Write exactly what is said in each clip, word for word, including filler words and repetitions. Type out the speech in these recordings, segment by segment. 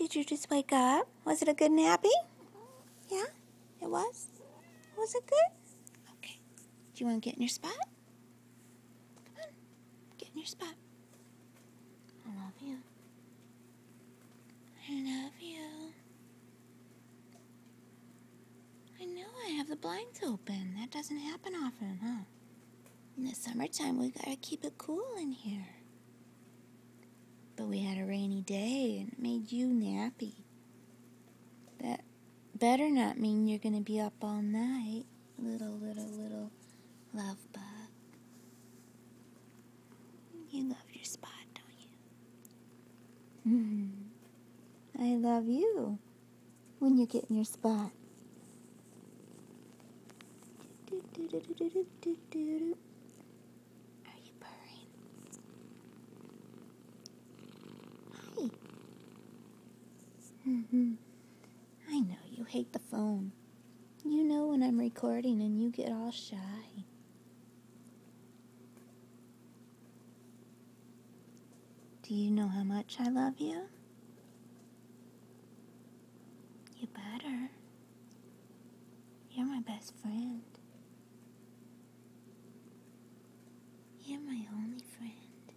Did you just wake up? Was it a good nappy? Yeah, it was? Was it good? Okay. Do you want to get in your spot? Come on. Get in your spot. I love you. I love you. I know I have the blinds open. That doesn't happen often, huh? In the summertime, we gotta keep it cool in here. But we had a rainy day and it made you nappy. That better not mean you're gonna be up all night, little, little, little love bug. You love your spot, don't you? I love you when you get in your spot. Are you purring? Hi. I know you hate the phone. You know when I'm recording and you get all shy. Do you know how much I love you? You better. You're my best friend. You're my only friend.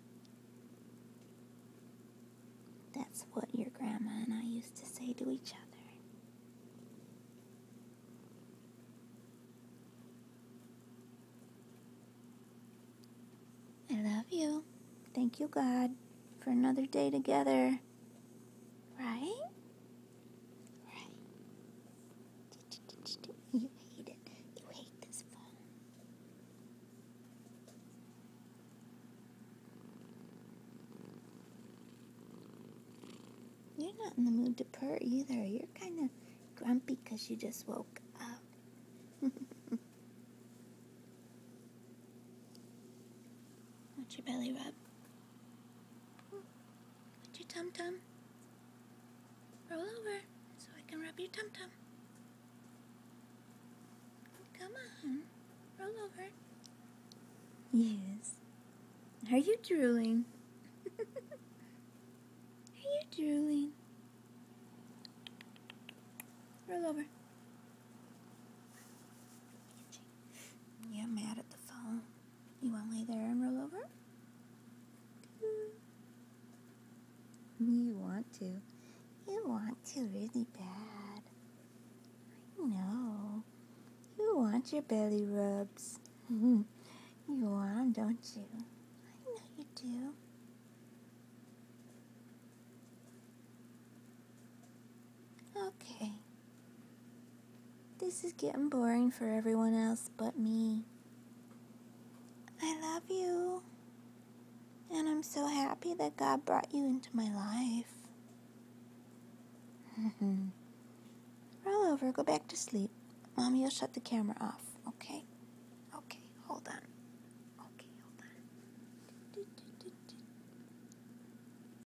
That's what your grandma and I used to say to each other. I love you. Thank you, God, for another day together. Right? Right. You hate it. You hate this phone. You're not in the mood to purr either. You're kind of grumpy because you just woke up. What's your belly rub? What's your tum-tum? Roll over so I can rub your tum-tum. Come on, roll over. Yes. Are you drooling? Are you drooling? Roll over. You're mad at the phone. You want to lay there and roll over? You want to. You want to really bad. I know. You want your belly rubs. You want them, don't you? I know you do. Okay. This is getting boring for everyone else but me. I love you. And I'm so happy that God brought you into my life. Roll over, go back to sleep. Mommy will shut the camera off, okay?